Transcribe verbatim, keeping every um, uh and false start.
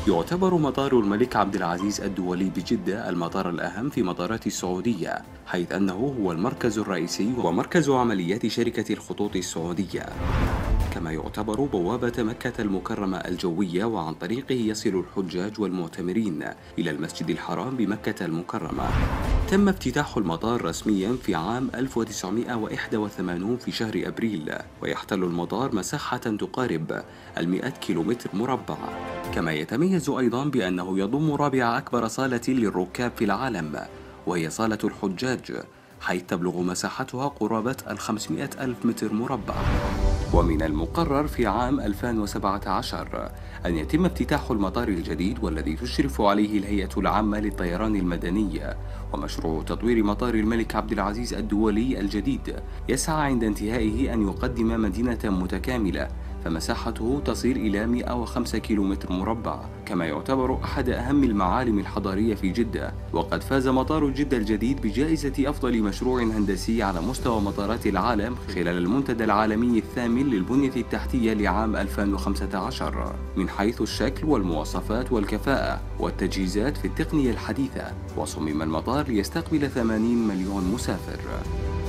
يعتبر مطار الملك عبد العزيز الدولي بجدة المطار الأهم في مطارات السعودية، حيث أنه هو المركز الرئيسي ومركز عمليات شركة الخطوط السعودية. كما يعتبر بوابة مكة المكرمة الجوية، وعن طريقه يصل الحجاج والمعتمرين إلى المسجد الحرام بمكة المكرمة. تم افتتاح المطار رسميا في عام ألف وتسعمائة وواحد وثمانين في شهر أبريل، ويحتل المطار مساحة تقارب المئة كيلومتر مربع. كما يتميز أيضا بأنه يضم رابع أكبر صالة للركاب في العالم، وهي صالة الحجاج، حيث تبلغ مساحتها قرابة الخمسمائة ألف متر مربع. ومن المقرر في عام ألفين وسبعة عشر أن يتم افتتاح المطار الجديد، والذي تشرف عليه الهيئة العامة للطيران المدني. ومشروع تطوير مطار الملك عبد العزيز الدولي الجديد يسعى عند انتهائه أن يقدم مدينة متكاملة، فمساحته تصل إلى مئة وخمسة كيلومتر مربع. كما يعتبر أحد أهم المعالم الحضارية في جدة، وقد فاز مطار جدة الجديد بجائزة أفضل مشروع هندسي على مستوى مطارات العالم خلال المنتدى العالمي الثامن للبنية التحتية لعام ألفين وخمسة عشر، من حيث الشكل والمواصفات والكفاءة والتجهيزات في التقنية الحديثة. وصمم المطار ليستقبل ثمانين مليون مسافر.